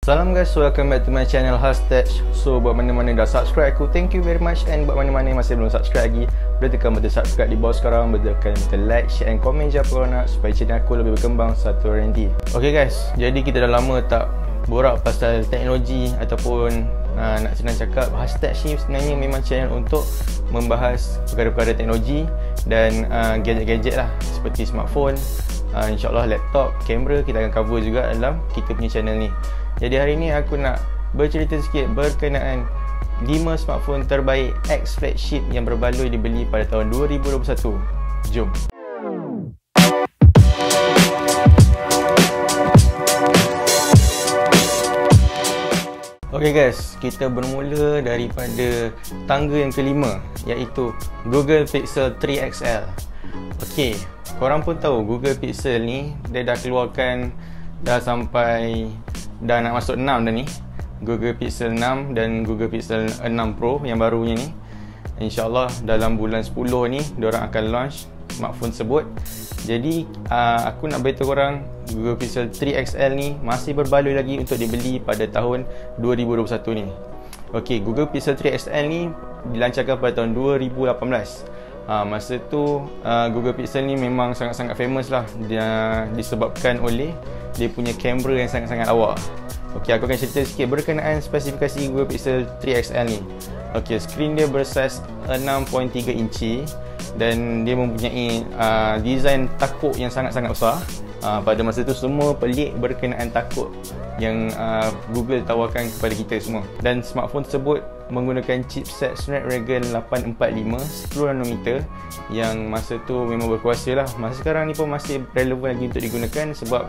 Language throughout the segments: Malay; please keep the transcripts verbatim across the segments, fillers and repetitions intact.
Salam guys, welcome back to my channel HazzTECH. So buat mana-mana dah subscribe aku, thank you very much. And buat mana-mana yang masih belum subscribe lagi, boleh tekan button subscribe di bawah sekarang. Boleh tekan button like, share and komen je apa korang nak, supaya channel aku lebih berkembang satu hari nanti. Okay guys, jadi kita dah lama tak borak pasal teknologi ataupun uh, nak senang cakap, HazzTECH ni sebenarnya memang channel untuk membahas perkara-perkara teknologi dan uh, gadget-gadget lah, seperti smartphone, uh, insyaAllah laptop, kamera, kita akan cover juga dalam kita punya channel ni. Jadi hari ni aku nak bercerita sikit berkenaan lima smartphone terbaik Ex-Flagship yang berbaloi dibeli pada tahun dua ribu dua puluh satu. Jom. Okay guys, kita bermula daripada tangga yang kelima, iaitu Google Pixel three X L. Okay, korang pun tahu Google Pixel ni dia dah keluarkan dah sampai dah nak masuk enam dah ni, Google Pixel enam dan Google Pixel enam Pro yang barunya ni. InsyaAllah dalam bulan sepuluh ni diorang akan launch smartphone tersebut. Jadi uh, aku nak beritahu korang, Google Pixel three X L ni masih berbaloi lagi untuk dibeli pada tahun dua ribu dua puluh satu ni. Ok, Google Pixel three X L ni dilancarkan pada tahun dua ribu lapan belas. Uh, masa tu uh, Google Pixel ni memang sangat-sangat famous lah, dia disebabkan oleh dia punya kamera yang sangat-sangat lawa. Ok, aku akan cerita sikit berkenaan spesifikasi Google Pixel three X L ni. Ok, skrin dia bersaiz enam perpuluhan tiga inci dan dia mempunyai uh, design takuk yang sangat-sangat besar. Uh, pada masa tu semua pelik berkenaan takuk yang uh, Google tawarkan kepada kita semua. Dan smartphone tersebut menggunakan chipset Snapdragon lapan empat lima sepuluh nanometer yang masa tu memang berkuasa lah. Masa sekarang ni pun masih relevan lagi untuk digunakan sebab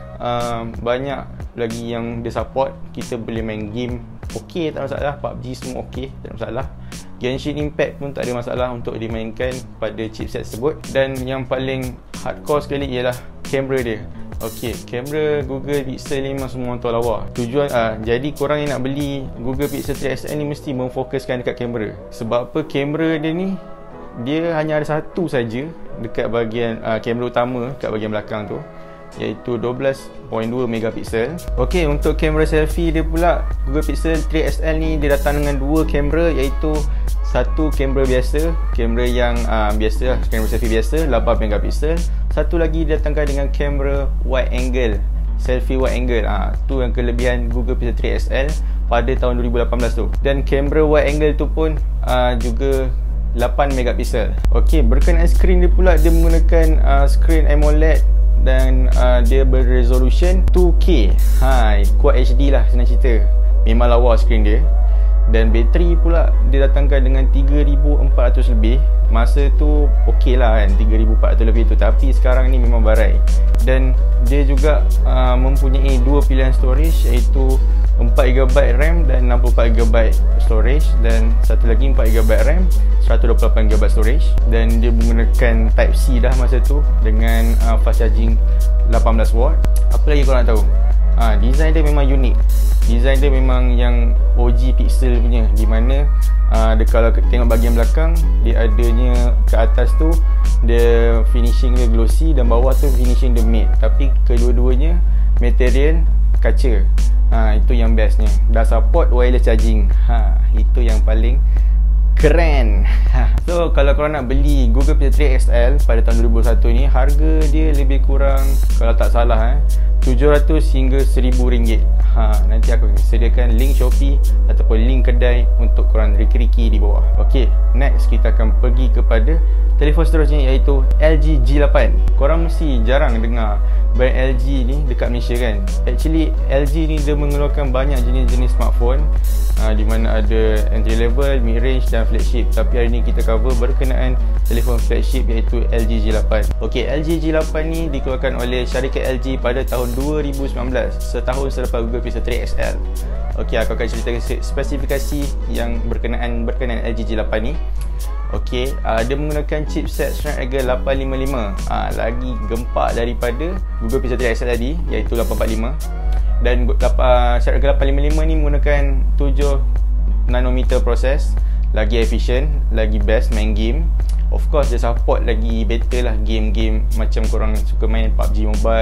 uh, banyak lagi yang dia support. Kita boleh main game ok, tak ada masalah. P U B G semua ok, tak ada masalah. Genshin Impact pun tak ada masalah untuk dimainkan pada chipset tersebut. Dan yang paling hardcore sekali ialah kamera dia. Ok, kamera Google Pixel ni memang semua orang tahu lawa. Tujuan uh, jadi korang yang nak beli Google Pixel three X L ni mesti memfokuskan dekat kamera. Sebab apa, kamera dia ni dia hanya ada satu saja dekat bahagian uh, kamera utama dekat bahagian belakang tu, iaitu dua belas perpuluhan dua megapiksel. Ok, untuk kamera selfie dia pula, Google Pixel three X L ni dia datang dengan dua kamera, iaitu satu kamera biasa, kamera yang uh, biasa, kamera selfie biasa lapan megapiksel. Satu lagi didatangkan dengan kamera wide angle, selfie wide angle. Ah, tu yang kelebihan Google Pixel three X L pada tahun dua ribu lapan belas tu. Dan kamera wide angle tu pun uh, juga lapan megapiksel. Ok, berkenaan skrin dia pula, dia menggunakan uh, skrin AMOLED dan uh, dia berresolution two K. Ha, Quad H D lah senang cerita. Memang lawa skrin dia. Dan bateri pula dia datangkan dengan tiga ribu empat ratus lebih. Masa tu ok lah kan, tiga ribu empat ratus lebih tu. Tapi sekarang ni memang barai. Dan dia juga uh, mempunyai dua pilihan storage, iaitu empat giga byte RAM dan enam puluh empat giga byte storage. Dan satu lagi empat giga byte RAM, seratus dua puluh lapan giga byte storage. Dan dia menggunakan Type C dah masa tu, dengan uh, fast charging lapan belas watt. Apa lagi korang nak tahu? Ha, design dia memang unik. Design dia memang yang O G Pixel punya, di mana uh, dia, kalau tengok bahagian belakang, dia adanya ke atas tu dia finishing dia glossy dan bawah tu finishing dia matte. Tapi kedua-duanya material kaca. Ha, itu yang bestnya. Dah support wireless charging. Ha, itu yang paling keren. So kalau korang nak beli Google Pixel three X L pada tahun dua ribu dua puluh satu ni, harga dia lebih kurang, kalau tak salah eh, tujuh ratus hingga seribu ringgit. Ha, nanti aku akan sediakan link Shopee ataupun link kedai untuk korang riki-riki di bawah. Ok, next kita akan pergi kepada telefon seterusnya, iaitu L G G lapan. Korang mesti jarang dengar brand L G ni dekat Malaysia kan. Actually L G ni dia mengeluarkan banyak jenis-jenis smartphone, uh, di mana ada entry level, mid range dan flagship. Tapi hari ni kita cover berkenaan telefon flagship, iaitu L G G lapan. Ok, L G G lapan ni dikeluarkan oleh syarikat L G pada tahun dua ribu sembilan belas, setahun selepas Google Pixel three X L. Ok, aku akan ceritakan spesifikasi yang berkenaan berkenaan L G G lapan ni. Ok, uh, dia menggunakan chipset Snapdragon lapan lima lima, uh, lagi gempak daripada Google Pixel three X L tadi, iaitu lapan empat lima. Dan uh, Snapdragon lapan lima lima ni menggunakan tujuh nanometer proses, lagi efisien, lagi best main game. Of course dia support lagi better lah game-game macam korang suka main P U B G Mobile,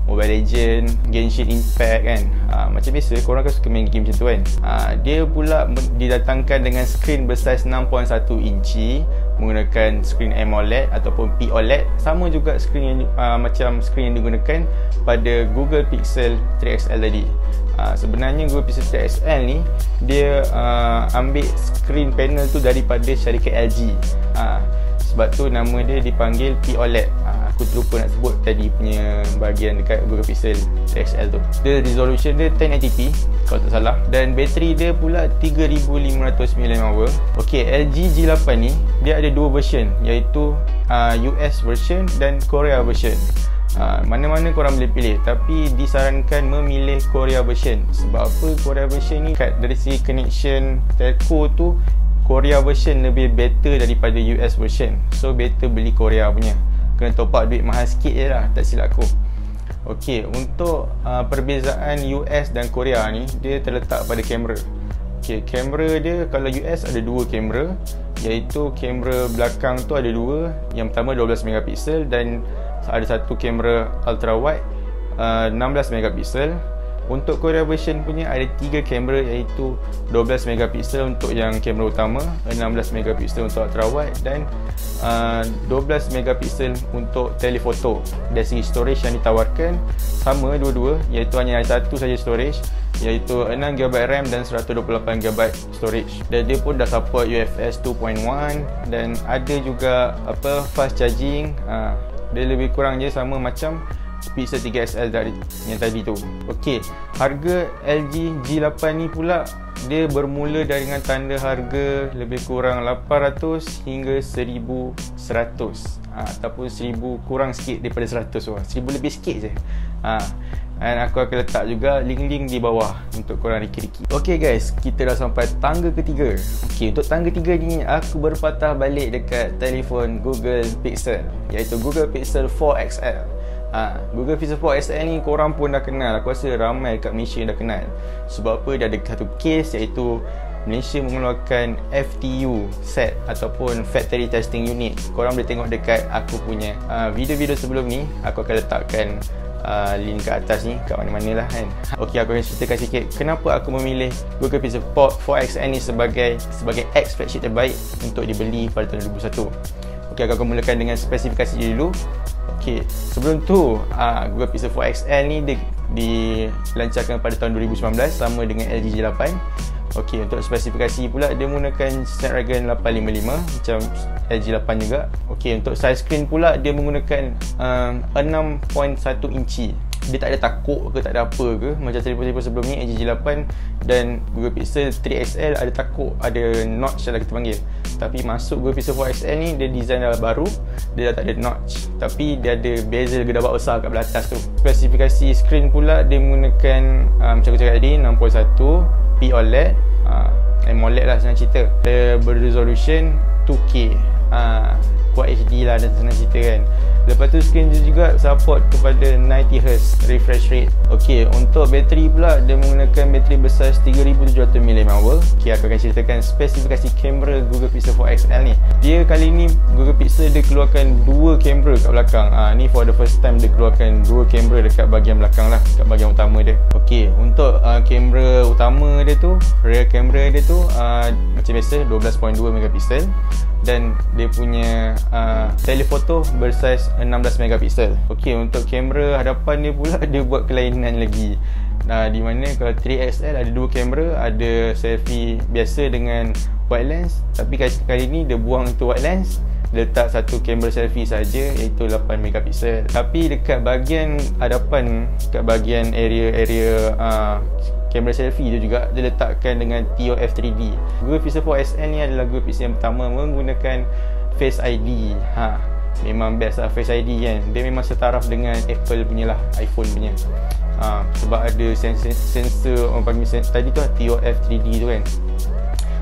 Mobile Legend, Genshin Impact kan. uh, Macam biasa korang kan suka main game macam tu kan. uh, Dia pula didatangkan dengan skrin bersaiz enam perpuluhan satu inci menggunakan skrin AMOLED ataupun P OLED. Sama juga skrin yang uh, macam skrin yang digunakan pada Google Pixel three X L tadi. uh, Sebenarnya Google Pixel three X L ni dia uh, ambil skrin panel tu daripada syarikat L G. uh, Sebab tu nama dia dipanggil P OLED. uh, Aku terlupa nak sebut tadi punya bahagian dekat Google Pixel three X L tu. Dia resolution dia ten eighty p kalau tak salah, dan bateri dia pula tiga ribu lima ratus miliampere hour. Okey, L G G eight ni dia ada dua version, iaitu uh, U S version dan Korea version. uh, Mana-mana korang boleh pilih, tapi disarankan memilih Korea version. Sebab apa? Korea version ni kat dari segi connection telco tu, Korea version lebih better daripada U S version. So better beli Korea punya. Kena top up duit mahal sikit je lah, tak silap aku. Okey, untuk uh, perbezaan U S dan Korea ni, dia terletak pada kamera. Okey, kamera dia kalau U S ada dua kamera, iaitu kamera belakang tu ada dua. Yang pertama dua belas megapiksel dan ada satu kamera ultra wide uh, enam belas megapiksel. Untuk Korea version punya ada tiga kamera, iaitu dua belas megapiksel untuk yang kamera utama, enam belas megapiksel untuk ultra wide dan uh, dua belas megapiksel untuk telefoto. Dari segi storage yang ditawarkan sama dua-dua, iaitu hanya ada satu saja storage, iaitu enam gigabyte RAM dan seratus dua puluh lapan gigabyte storage. Dan dia pun dah support U F S two point one dan ada juga apa fast charging. uh, Dia lebih kurang je sama macam Pixel three X L dari yang tadi tu. Okey, harga L G G eight ni pula dia bermula dengan tanda harga lebih kurang lapan ratus hingga seribu seratus, ha, ataupun seribu kurang sikit daripada seratus. Wah, seribu lebih sikit je. Ha, dan aku akan letak juga link-link di bawah untuk korang riki-riki. Okey guys, kita dah sampai tangga ketiga. Okey, untuk tangga tiga ni aku berpatah balik dekat telefon Google Pixel, iaitu Google Pixel four X L. Ha, Google Pixel four X L ni korang pun dah kenal. Aku rasa ramai kat Malaysia dah kenal. Sebab apa? Dia ada satu case, iaitu Malaysia mengeluarkan F T U set ataupun Factory Testing Unit. Korang boleh tengok dekat aku punya uh, video-video sebelum ni. Aku akan letakkan uh, link kat atas ni, kat mana-mana lah kan. Okey, aku akan ceritakan sikit kenapa aku memilih Google Pixel four X L ni sebagai sebagai Ex-Flagship terbaik untuk dibeli pada tahun dua ribu satu. Okey, aku akan mulakan dengan spesifikasi dulu. Okey, sebelum tu uh, Google Pixel four X L ni di, dilancarkan pada tahun dua ribu sembilan belas sama dengan L G G eight. Okey, untuk spesifikasi pula dia menggunakan Snapdragon lapan lima lima macam L G eight juga. Okey, untuk size screen pula dia menggunakan uh, enam perpuluhan satu inci. Dia tak ada takuk ke, tak ada apa ke macam telefon-telefon sebelum ni L G G eight dan Google Pixel three X L ada takuk, ada notch lah kita panggil. Tapi masuk Google Pixel four X L ni dia design dah baru, dia dah tak ada notch, tapi dia ada bezel gedabak besar kat belah atas tu. Spesifikasi screen pula dia menggunakan uh, macam aku cakap tadi enam perpuluhan satu P OLED, uh, AMOLED lah senang cerita. Dia berresolution two K, uh, Quad H D lah dan senang cerita kan. Lepas tu screen dia juga support kepada ninety hertz refresh rate. Okey, untuk bateri pula dia menggunakan bateri bersaiz tiga ribu tujuh ratus miliampere hour. Okey, aku akan ceritakan spesifikasi kamera Google Pixel four X L ni. Dia kali ni Google Pixel dia keluarkan dua kamera kat belakang. Ah, ni for the first time dia keluarkan dua kamera dekat bahagian belakang lah, dekat bahagian utama dia. Okey, untuk uh, kamera utama dia tu, rear kamera dia tu uh, macam biasa dua belas perpuluhan dua megapiksel dan dia punya uh, telefoto bersaiz enam belas megapiksel. Okey, untuk kamera hadapan dia pula dia buat kelainan lagi. Nah, di mana kalau three X L ada dua kamera, ada selfie biasa dengan wide lens, tapi kali ni dia buang tu wide lens, dia letak satu kamera selfie saja, iaitu lapan megapiksel. Tapi dekat bahagian hadapan, dekat bahagian area-area uh, kamera selfie tu juga dia letakkan dengan T O F three D. Google Pixel four X L ni adalah Google Pixel yang pertama menggunakan Face I D. Ha, memang best lah Face I D kan. Dia memang setaraf dengan Apple punya lah, iPhone punya. Ha, sebab ada sensor, sensor orang panggil sensor, tadi tu lah T O F three D tu kan.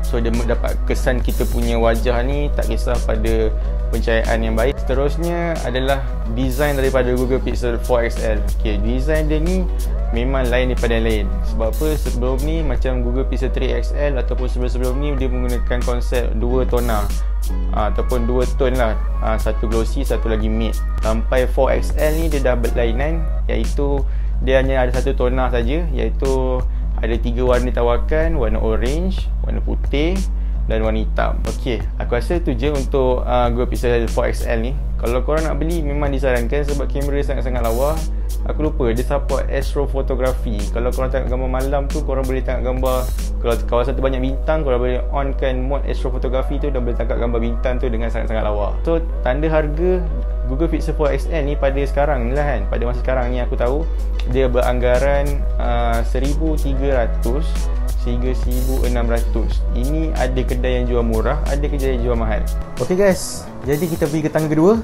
So dia dapat kesan kita punya wajah ni tak kisah pada pencahayaan yang baik. Seterusnya adalah design daripada Google Pixel four X L. Okay, design dia ni memang lain daripada yang lain. Sebab apa? Sebelum ni macam Google Pixel three X L ataupun sebelum-sebelum ni dia menggunakan konsep dua tona uh, ataupun dua tone lah, uh, satu glossy, satu lagi matte. Sampai four X L ni dia dah berlainan, iaitu dia hanya ada satu tona saja, iaitu ada tiga warna tawarkan, warna orange, warna putih dan warna hitam. Okey, aku rasa tu je untuk uh, Google Pixel four X L ni. Kalau korang nak beli memang disarankan sebab kamera sangat-sangat lawa. Aku lupa dia support astrofotografi. Kalau korang tengok gambar malam tu, korang boleh tengok gambar. Kalau kawasan tu banyak bintang, korang boleh onkan mode astrofotografi tu dan boleh tangkap gambar bintang tu dengan sangat-sangat lawa. So tanda harga Google Pixel four X L ni pada sekarang ni lah kan, pada masa sekarang ni aku tahu dia beranggaran uh, seribu tiga ratus sehingga seribu enam ratus. Ini ada kedai yang jual murah, ada kedai yang jual mahal. Ok guys, jadi kita pergi ke tangga kedua.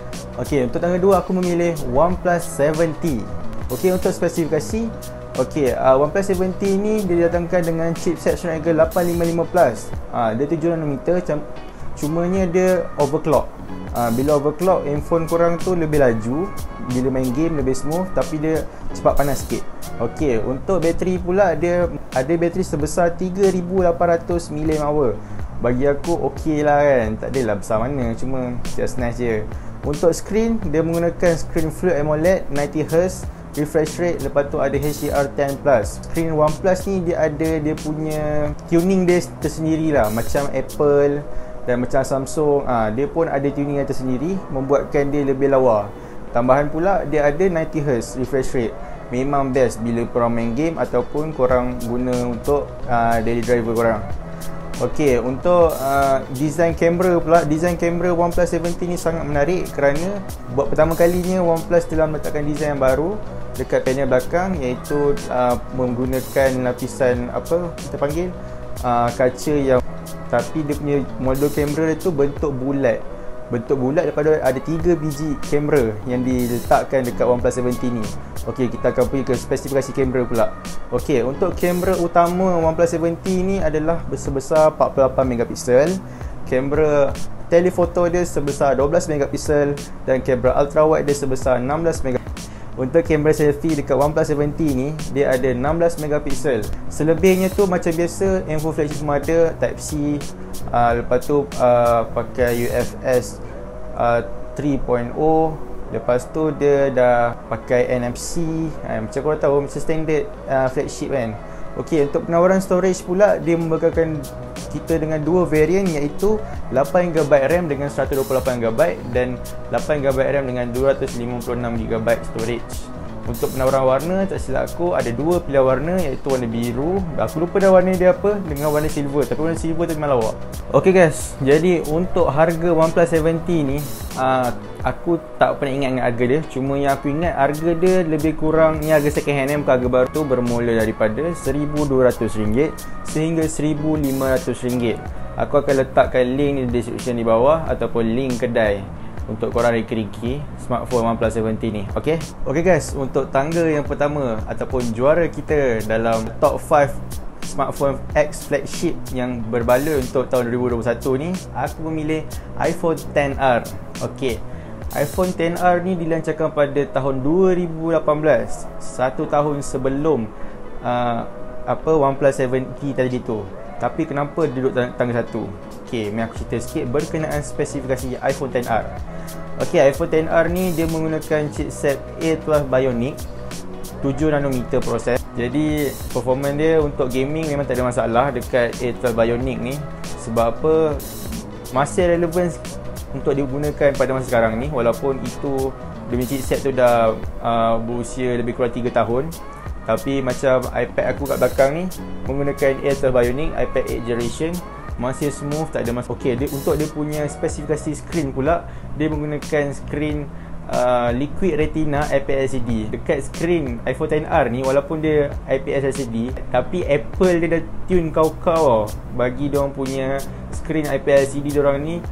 Ok, untuk tangga kedua aku memilih OnePlus seven T. Ok, untuk spesifikasi, ok, uh, OnePlus seven T ni dia didatangkan dengan chipset Snapdragon lapan lima lima plus. uh, Dia tujuh nanometer, cumanya dia overclock. uh, Bila overclock, handphone korang tu lebih laju, bila main game lebih smooth, tapi dia cepat panas sikit. Ok, untuk bateri pula dia ada bateri sebesar tiga ribu lapan ratus miliampere hour. Bagi aku ok lah kan, tak adalah besar mana, cuma just nice je. Untuk screen, dia menggunakan screen Full AMOLED ninety hertz, refresh rate, lepas tu ada H D R ten plus. Screen OnePlus ni dia ada dia punya tuning dia tersendiri lah, macam Apple dan macam Samsung. ah, Dia pun ada tuning yang tersendiri, membuatkan dia lebih lawa. Tambahan pula dia ada ninety hertz refresh rate. Memang best bila korang main game ataupun korang guna untuk uh, daily driver korang. Ok, untuk uh, design kamera pula, design kamera OnePlus seven T ni sangat menarik kerana buat pertama kalinya OnePlus telah meletakkan design yang baru dekat panel belakang, iaitu uh, menggunakan lapisan apa kita panggil uh, kaca yang, tapi dia punya model kamera tu bentuk bulat. Bentuk bulat daripada ada tiga biji kamera yang diletakkan dekat OnePlus seven T ni. Ok, kita akan pergi ke spesifikasi kamera pula. Ok, untuk kamera utama OnePlus seven T ni adalah sebesar empat puluh lapan megapiksel. Kamera telefoto dia sebesar dua belas megapiksel dan kamera ultrawide dia sebesar enam belas megapiksel. Untuk kamera selfie dekat OnePlus seven T ni dia ada enam belas megapiksel. Selebihnya tu macam biasa, handphone flagship semua ada Type C, uh, lepas tu uh, pakai U F S uh, three point oh. Lepas tu dia dah pakai N F C, uh, macam korang tahu macam standard uh, flagship kan. Ok, untuk penawaran storage pula dia membekalkan kita dengan dua varian, iaitu lapan gigabyte RAM dengan seratus dua puluh lapan gigabyte dan lapan gigabyte RAM dengan dua ratus lima puluh enam gigabyte storage. Untuk penawaran warna, tak silap aku ada dua pilihan warna, iaitu warna biru, aku lupa dah warna dia apa, dengan warna silver. Tapi warna silver tu memang lawak. Ok guys, jadi untuk harga OnePlus seven T ni uh, aku tak pernah ingat dengan harga dia. Cuma yang aku ingat harga dia lebih kurang, ni harga second hand eh, bukan harga baru tu, bermula daripada seribu dua ratus ringgit sehingga seribu lima ratus ringgit. Aku akan letakkan link di description di bawah ataupun link kedai untuk korang reki-reki smartphone OnePlus seven T ni. Ok, ok guys, untuk tangga yang pertama ataupun juara kita dalam top five smartphone Ex-Flagship yang berbala untuk tahun dua ribu dua puluh satu ni, aku memilih iPhone ten R. Ok, iPhone ten R ni dilancarkan pada tahun dua ribu lapan belas, satu tahun sebelum uh, apa OnePlus seven T tadi tu. Tapi kenapa dia duduk tangga satu? Ok, mari aku cerita sikit berkenaan spesifikasi iPhone ten R. Ok, iPhone ten R ni dia menggunakan chipset A twelve Bionic, tujuh nanometer proses. Jadi performance dia untuk gaming memang tak ada masalah dekat A twelve Bionic ni. Sebab apa? Masih relevan untuk digunakan pada masa sekarang ni, walaupun itu demi chipset tu dah uh, berusia lebih kurang tiga tahun. Tapi macam iPad aku kat belakang ni menggunakan A twelve Bionic, iPad eight generation, masih smooth, tak ada masalah. Ok, dia, untuk dia punya spesifikasi screen pula, dia menggunakan screen uh, Liquid Retina I P S L C D. Dekat screen iPhone ten R ni, walaupun dia I P S L C D, tapi Apple dia dah tune kau-kau bagi diorang punya screen I P S L C D diorang ni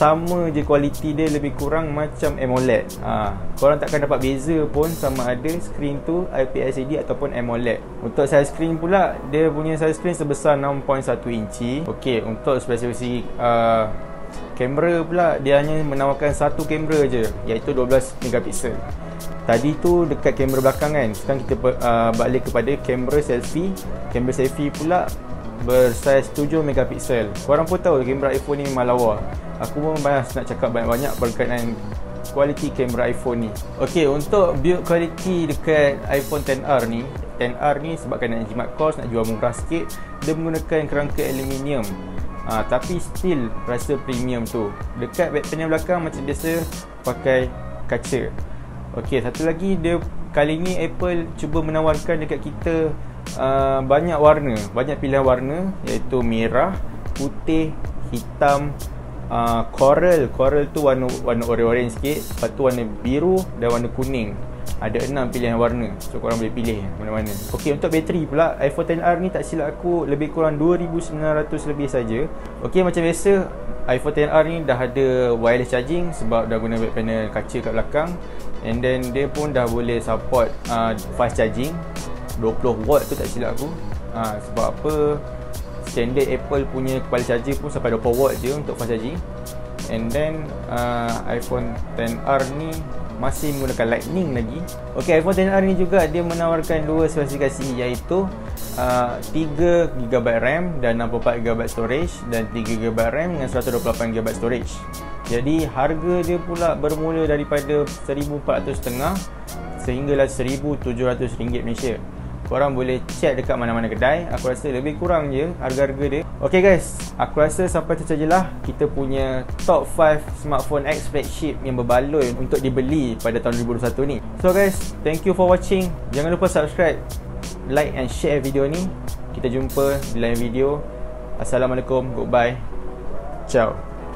sama je kualiti dia, lebih kurang macam AMOLED. ha, Korang takkan dapat beza pun sama ada skrin tu I P S L C D ataupun AMOLED. Untuk size skrin pula, dia punya size skrin sebesar enam perpuluhan satu inci. Ok, untuk spesifikasi uh, kamera pula, dia hanya menawarkan satu kamera je, iaitu dua belas megapiksel. Tadi tu dekat kamera belakang kan, sekarang kita uh, balik kepada kamera selfie. Kamera selfie pula bersaiz tujuh megapiksel. Korang pun tahu kamera iPhone ni memang lawa. Aku pun malas nak cakap banyak-banyak berkaitan kualiti kamera iPhone ni. Ok, untuk build quality dekat iPhone X R ni, X R ni sebabkan nak jimat kos, nak jual murah sikit, dia menggunakan kerangka aluminium. ha, Tapi still rasa premium tu. Dekat back panel belakang macam biasa pakai kaca. Ok, satu lagi, dia kali ni Apple cuba menawarkan dekat kita uh, banyak warna, banyak pilihan warna, iaitu merah, putih, hitam, uh, coral. Coral tu warna warna orange sikit, lepas tu warna biru dan warna kuning. Ada enam pilihan warna, so korang boleh pilih mana-mana. Ok, untuk bateri pula, iPhone X R ni tak silap aku lebih kurang dua ribu sembilan ratus lebih saja. Ok, macam biasa iPhone X R ni dah ada wireless charging sebab dah guna back panel kaca kat belakang. And then dia pun dah boleh support uh, fast charging dua puluh watt tu tak silap aku. uh, Sebab apa, standard Apple punya kepala charger pun sampai dua puluh watt je untuk fast charging. And then uh, iPhone X R ni masih menggunakan lightning lagi. Ok, iPhone X R ni juga dia menawarkan dua spesifikasi, iaitu uh, tiga giga byte RAM dan enam puluh empat giga byte storage, dan tiga giga byte RAM dengan seratus dua puluh lapan giga byte storage. Jadi harga dia pula bermula daripada seribu empat ratus ringgit sehinggalah seribu tujuh ratus ringgit Malaysia. Korang boleh check dekat mana-mana kedai. Aku rasa lebih kurang je harga-harga dia. Ok guys, aku rasa sampai tu sajalah kita punya top lima smartphone Ex-Flagship yang berbaloi untuk dibeli pada tahun dua ribu dua puluh satu ni. So guys, thank you for watching. Jangan lupa subscribe, like and share video ni. Kita jumpa di lain video. Assalamualaikum, goodbye, ciao.